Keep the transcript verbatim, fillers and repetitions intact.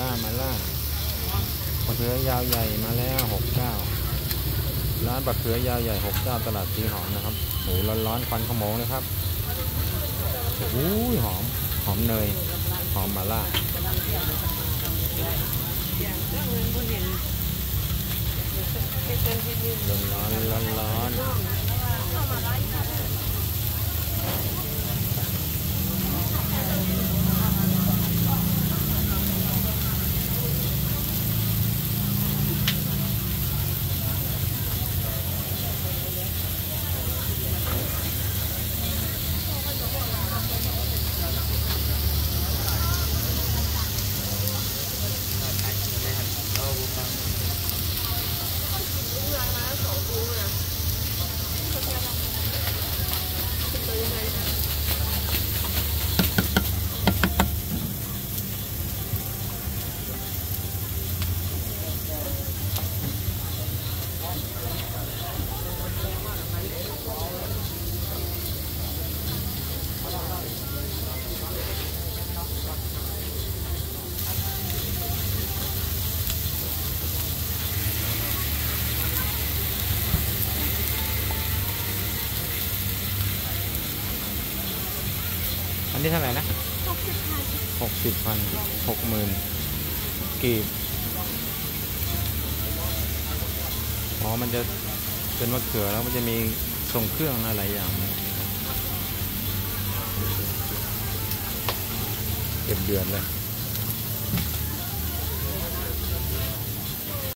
ามาล่าปลาเขือยาวใหญ่มาแล้วหกเก้าร้านปลาเขือยาวใหญ่หกเก้าตลาดสีหอมนะครับโอ้ร้อนๆควันขโมงเลยครับโอ้ยหอมหอมเนยหอมมาล่าร้อนร้อนร้อนอันนี้เท่าไหร่นะหกสิบพันหกสิบพันหกหมื่นกีบอ๋อมันจะเป็นมะเขือแล้วมันจะมีส่งเครื่องอะไรอย่างเก็บเดือนเลย